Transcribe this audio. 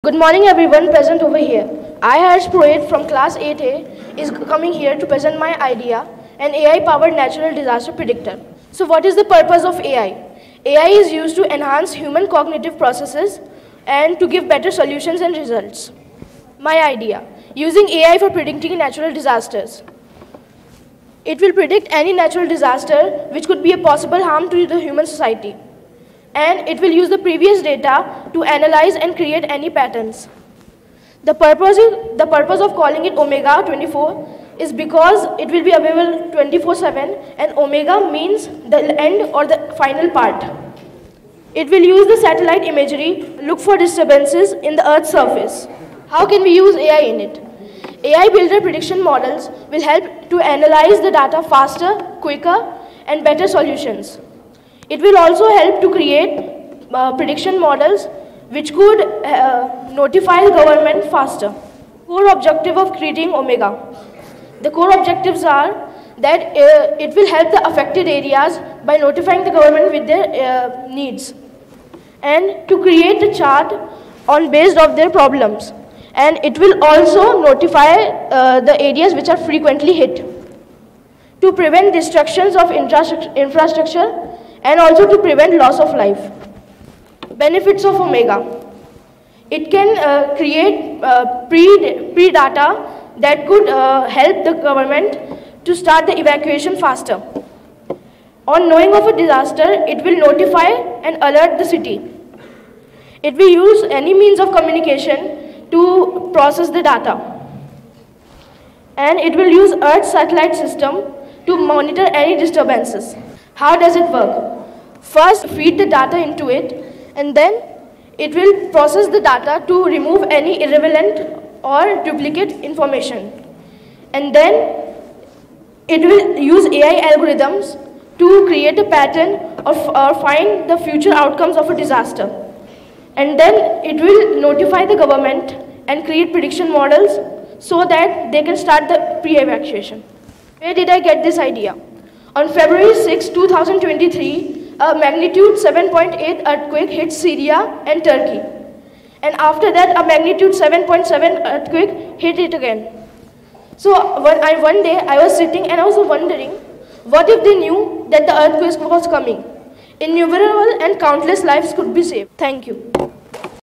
Good morning everyone present over here. I, Harsh Purohit from class 8A is coming here to present my idea, an AI-powered natural disaster predictor. So what is the purpose of AI? AI is used to enhance human cognitive processes and to give better solutions and results. My idea, using AI for predicting natural disasters. It will predict any natural disaster which could be a possible harm to the human society. And it will use the previous data to analyze and create any patterns. The purpose of calling it Omega 24 is because it will be available 24/7, and Omega means the end or the final part. It will use the satellite imagery, look for disturbances in the Earth's surface. How can we use AI in it? AI builder prediction models will help to analyze the data faster, quicker, and better solutions. It will also help to create prediction models which could notify the government faster. Core objective of creating Omega. The core objectives are that it will help the affected areas by notifying the government with their needs, and to create a chart on based of their problems. And it will also notify the areas which are frequently hit, to prevent destructions of infrastructure and also to prevent loss of life. Benefits of Omega. It can create pre-data that could help the government to start the evacuation faster. On knowing of a disaster, it will notify and alert the city. It will use any means of communication to process the data. And it will use Earth's satellite system to monitor any disturbances. How does it work? First, feed the data into it, and then it will process the data to remove any irrelevant or duplicate information. And then it will use AI algorithms to create a pattern or find the future outcomes of a disaster. And then it will notify the government and create prediction models so that they can start the pre-evacuation. Where did I get this idea? On February 6, 2023, a magnitude 7.8 earthquake hit Syria and Turkey. And after that, a magnitude 7.7 earthquake hit it again. So one day, I was sitting and I was wondering, what if they knew that the earthquake was coming? Innumerable and countless lives could be saved. Thank you.